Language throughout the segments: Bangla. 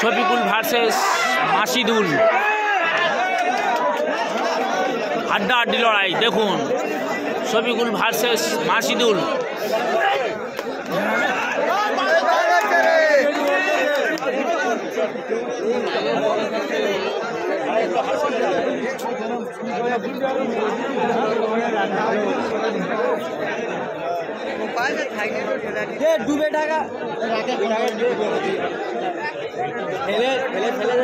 শফিকুল ভার্সেস মাসিদুল, হাড্ডাহাড্ডি লড়াই। দেখুন শফিকুল ভার্সেস মাসিদুল। ডুবে টাকা ফেলে ফেলে ফেলে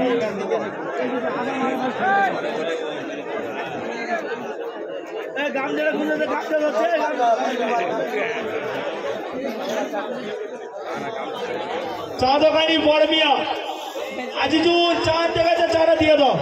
চা দোকানি বড় মিয়া আজিজুল চা দেখাচ্ছে, চাটা দিয়ে দাও।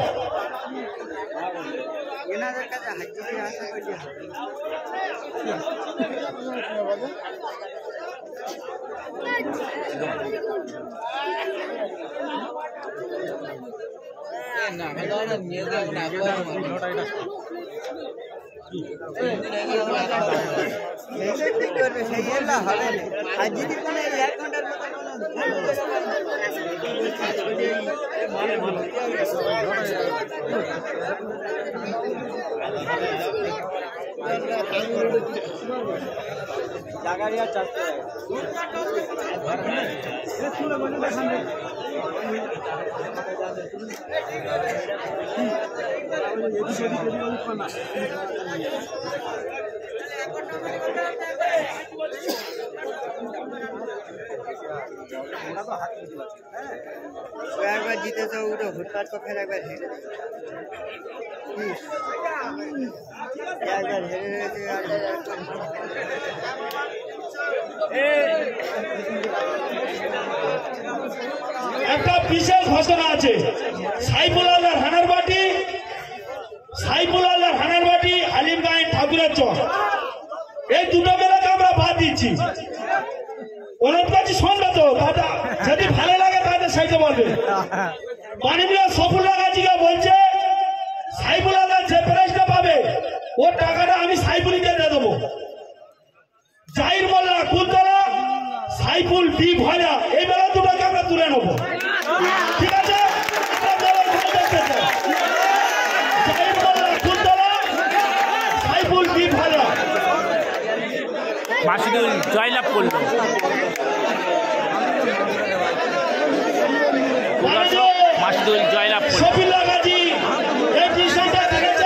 জাগারিয়া চাচ্ছে একবার জিতেছ উঠো হুটপাট তো ফের একবার হেরে একবার হেরে একটা বিশেষ ঘোষণা আছে। সাইফুল আল্লাহ হানার বাটি, সাইফুল আল্লাহ হানার বাটি, আলিমগঞ্জ ঠাকুরের চর, এই দুটো মেলাকে আমরা বাদ দিচ্ছি। ওনার কাছে শুনবে তো দাদা, যদি ভালো লাগে তাদের সাইতে বলবে। মাননীয় সফুল্লাহ গাজীকে বলছে সাইফুল আল্লাহ যে প্রাইজটা পাবে ওর টাকাটা আমি সাইফুলকে দিয়ে দেবো। জাহির মোল্লা কুলতলা, সাইফুল বি ভজা, এই মেলা দুটোকে আমরা তুলে নেবো। ঠিক আছে, জাহির মোল্লা কুলতলা, সাইফুল বি ভজা। মাসিদুল জয়লাভ করলো। মাসিদুল জয়লাভ করলো।